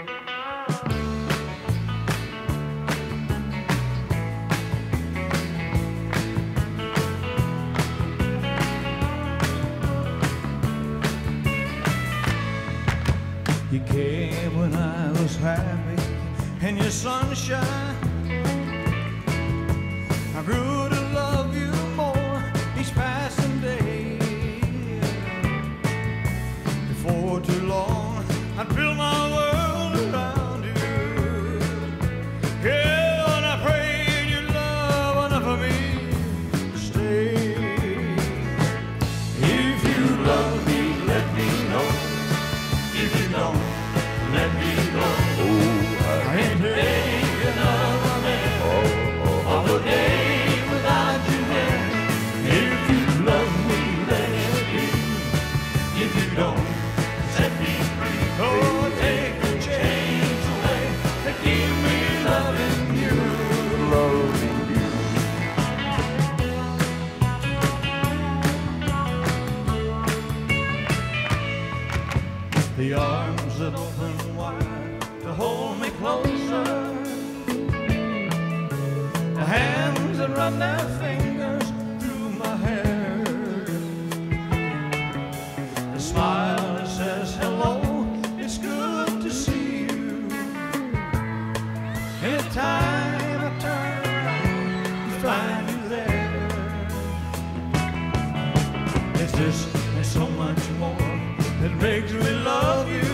You came when I was happy in your sunshine. I grew to love you more each passing day. Before too long, I'd build my world around you. Yeah, and I prayed your love enough for me to stay. If you love me, let me know. If you don't, let me go. I ain't take another man of a day without you there. If you love me, let it be. If you don't, set me free. Oh, take the chains away and keep me loving you. Loving you. The arms that open wide to hold me closer, the hands that run their fingers through my hair, the smile that says hello, it's good to see you. Anytime I turn around, you find you there. It's just, there's so much more that makes me love you.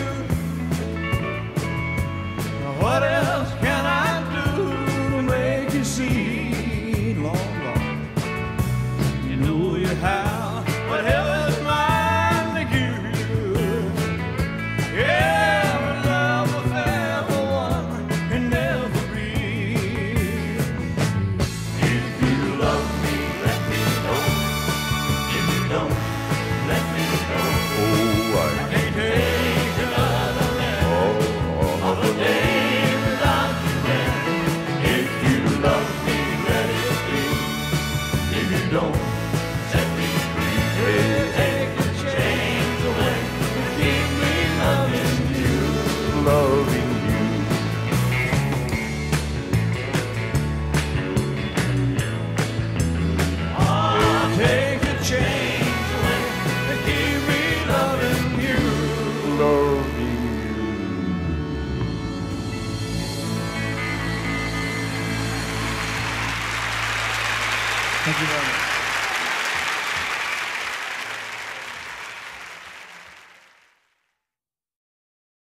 What else can I do to make you see, long, long? You know you have whatever's mine to give you. Yeah, but love will forever one and never be. If you love me, let me know. If you don't, let me know. I can't take another man of a day without you there. If you love me, let it be. If you don't, set me free. Take the chains away and keep me loving you. Loving you. Oh, take the chains away and keep me loving you. Loving you. Thank you very much.